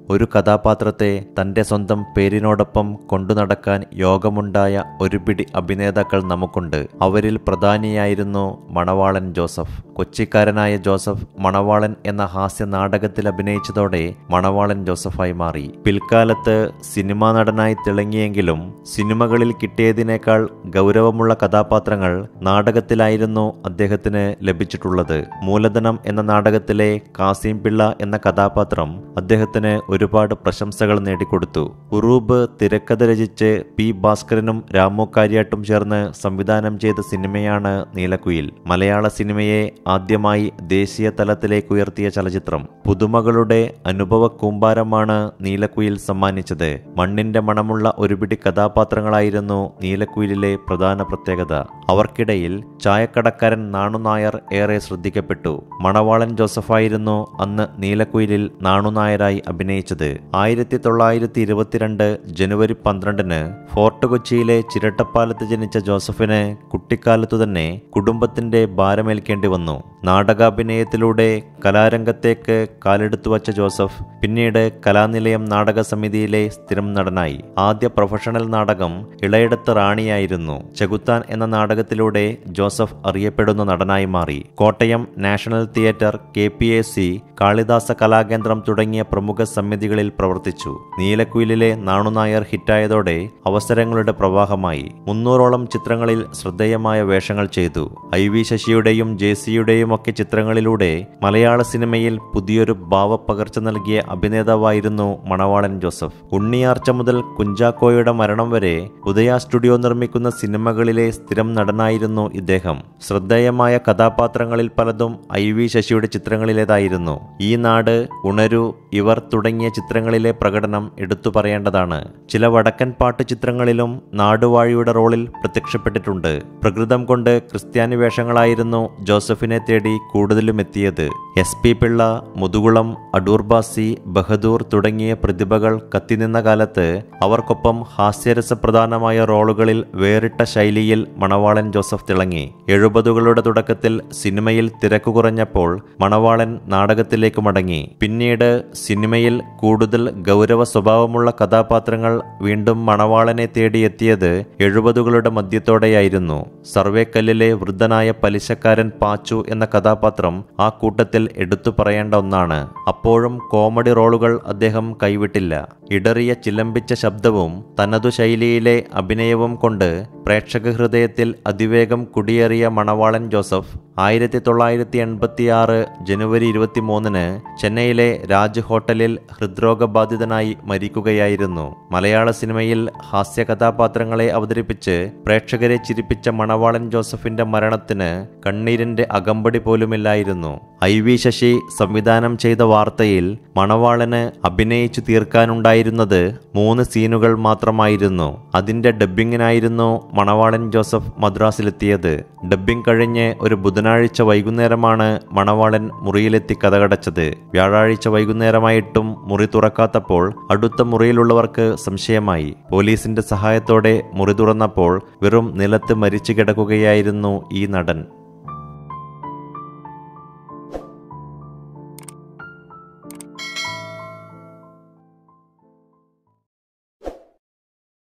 ഒരു കഥാപാത്രത്തെ തൻ്റെ സ്വന്തം പേരിനോടൊപ്പം കൊണ്ടുനടക്കാൻ യോഗമുണ്ടായ ഒരു പിടി അഭിനേതാക്കൾ നമുക്കുണ്ട്. അവരിൽ പ്രധാനിയായിരുന്നു മണവാളൻ ജോസഫ്. കൊച്ചിക്കാരനായ ജോസഫ് മണവാളൻ എന്ന ഹാസ്യ നാടകത്തിൽ അഭിനയിച്ചതോടെ മണവാളൻ ജോസഫായി മാറി. പിൽക്കാലത്ത് സിനിമാ നടനായി തിളങ്ങിയെങ്കിലും സിനിമകളിൽ കിട്ടിയതിനേക്കാൾ ഗൗരവമുള്ള കഥാപാത്രങ്ങൾ നാടകത്തിലായിരുന്നു അദ്ദേഹത്തിന് ലഭിച്ചിട്ടുള്ളത്. മൂലധനം എന്ന നാടകത്തിലെ കാസിം പിള്ള എന്ന കഥാപാത്രം അദ്ദേഹത്തിന് ഒരുപാട് പ്രശംസകൾ നേടിക്കൊടുത്തു. ഉറൂബ് തിരക്കഥ രചിച്ച് പി ഭാസ്കരനും രാമു കാര്യാട്ടും ചേർന്ന് സംവിധാനം ചെയ്ത സിനിമയാണ് നീലക്കുയിൽ. മലയാള സിനിമയെ ആദ്യമായി ദേശീയ തലത്തിലേക്ക് ഉയർത്തിയ ചലച്ചിത്രം. പുതുമകളുടെ അനുഭവ കൂമ്പാരമാണ് നീലക്കുയിൽ സമ്മാനിച്ചത്. മണ്ണിന്റെ മണമുള്ള ഒരുപിടി കഥാപാത്രങ്ങളായിരുന്നു നീലക്കുയിലിലെ പ്രധാന പ്രത്യേകത. അവർക്കിടയിൽ ചായക്കടക്കാരൻ നാണുനായർ ഏറെ ശ്രദ്ധിക്കപ്പെട്ടു. മണവാളൻ ജോസഫായിരുന്നു അന്ന് നീലക്കുയിലിൽ നാണുനായരായി അഭിനയിച്ചത്. 1922 ജനുവരി 12 ഫോർട്ട് കൊച്ചിയിലെ ചിരട്ടപ്പാലത്ത് ജനിച്ച ജോസഫിന് കുട്ടിക്കാലത്തു തന്നെ കുടുംബത്തിന്റെ ഭാരമേൽക്കേണ്ടി വന്നു. നാടകാഭിനയത്തിലൂടെ കലാരംഗത്തേക്ക് കാലെടുത്തു വച്ച ജോസഫ് പിന്നീട് കലാനിലയം നാടക സമിതിയിലെ സ്ഥിരം നടനായി. ആദ്യ പ്രൊഫഷണൽ നാടകം ഇളയിടത്ത് റാണിയായിരുന്നു. ചെകുത്താൻ എന്ന നാടകത്തിലൂടെ ജോസഫ് അറിയപ്പെടുന്ന നടനായി മാറി. Kottayam national theatre, KPAC, Kalidasa Kalakendram തുടങ്ങിയ പ്രമുഖ സമിതികളിൽ പ്രവർത്തിച്ചു. നീലക്കുയിലിലെ നാണുനായർ ഹിറ്റായതോടെ അവസരങ്ങളുടെ പ്രവാഹമായി. 300ഓളം ചിത്രങ്ങളിൽ ശ്രദ്ധേയമായ വേഷങ്ങൾ ചെയ്തു. IV ശശിയുടെയും JCയുടെയും ഒക്കെ ചിത്രങ്ങളിലൂടെ മലയാള സിനിമയിൽ പുതിയൊരു ഭാവപ്പകർച്ച നൽകിയ അഭിനേതാവായിരുന്നു മണവാളൻ ജോസഫ്. ഉണ്ണിയാർച്ച മുതൽ കുഞ്ചാക്കോയുടെ മരണം വരെ ഉദയ സ്റ്റുഡിയോ നിർമ്മിക്കുന്ന സിനിമകളിലെ സ്ഥിരം നടനായിരുന്നു ഇദ്ദേഹം. ശ്രദ്ധേയമായ കഥാപാത്രങ്ങളിൽ പലതും IV ശശിയുടെ ചിത്രങ്ങളിലേതായിരുന്നു. ഈ നാട്, ഉണരു, ഇവർ തുടങ്ങിയ ചിത്രങ്ങളിലെ പ്രകടനം എടുത്തു പറയേണ്ടതാണ്. ചില വടക്കൻ പാട്ട് ചിത്രങ്ങളിലും നാടുവാഴിയുടെ റോളിൽ പ്രത്യക്ഷപ്പെട്ടിട്ടുണ്ട്. പ്രകൃതം കൊണ്ട് ക്രിസ്ത്യാനി വേഷങ്ങളായിരുന്നു ജോസഫിനെ തേടി കൂടുതലും എത്തിയത്. SP പിള്ള, മുതുകുളം, അടൂർ ബാസി, ബഹദൂർ തുടങ്ങിയ പ്രതിഭകൾ കത്തിനിന്ന കാലത്ത് അവർക്കൊപ്പം ഹാസ്യരസപ്രധാനമായ റോളുകളിൽ വേറിട്ട ശൈലിയിൽ മണവാളൻ ജോസഫ് തിളങ്ങി. 70കളുടെ തുടക്കത്തിൽ സിനിമയിൽ തിരക്കു കുറഞ്ഞപ്പോൾ മണവാളൻ നാടകത്തിലേക്ക് മടങ്ങി. പിന്നീട് സിനിമയിൽ കൂടുതൽ ഗൗരവ സ്വഭാവമുള്ള കഥാപാത്രങ്ങൾ വീണ്ടും മണവാളനെ തേടിയെത്തിയത് 70കളുടെ മധ്യത്തോടെയായിരുന്നു. സർവേക്കല്ലിലെ വൃദ്ധനായ പലിശക്കാരൻ പാച്ചു എന്ന കഥാപാത്രം ആ കൂട്ടത്തിൽ എടുത്തു പറയേണ്ട ഒന്നാണ്. അപ്പോഴും കോമഡി റോളുകൾ അദ്ദേഹം കൈവിട്ടില്ല. ഇടറിയ ചിലമ്പിച്ച ശബ്ദവും തനതു ശൈലിയിലെ അഭിനയവും കൊണ്ട് പ്രേക്ഷക ഹൃദയത്തിൽ അതിവേഗം കുടിയേറിയ മണവാളൻ ജോസഫ് 1986 ജനുവരി 23 ചെന്നൈയിലെ രാജ് ഹോട്ടലിൽ ഹൃദ്രോഗബാധിതനായി മരിക്കുകയായിരുന്നു. മലയാള സിനിമയിൽ ഹാസ്യ കഥാപാത്രങ്ങളെ അവതരിപ്പിച്ച് പ്രേക്ഷകരെ ചിരിപ്പിച്ച മണവാളൻ ജോസഫിന്റെ മരണത്തിന് കണ്ണീരിന്റെ അകമ്പടി പോലുമില്ലായിരുന്നു. IV ശശി സംവിധാനം ചെയ്ത വാർത്തയിൽ മണവാളന് അഭിനയിച്ചു തീർക്കാനുണ്ടായിരുന്നത് 3 സീനുകൾ മാത്രമായിരുന്നു. അതിന്റെ ഡബ്ബിങ്ങിനായിരുന്നു മണവാളൻ ജോസഫ് മദ്രാസിലെത്തിയത്. ഡബ്ബിംഗ് കഴിഞ്ഞ് ഒരു ബുധനാഴ്ച വൈകുന്നേരമാണ് മണവാളൻ മുറിയിലെത്തി കതകടച്ചത്. വ്യാഴാഴ്ച വൈകുന്നേരമായിട്ടും മുറി തുറക്കാത്തപ്പോൾ അടുത്ത മുറിയിലുള്ളവർക്ക് സംശയമായി. പോലീസിന്റെ സഹായത്തോടെ മുറി തുറന്നപ്പോൾ വെറും നിലത്ത് മരിച്ചു കിടക്കുകയായിരുന്നു ഈ നടൻ.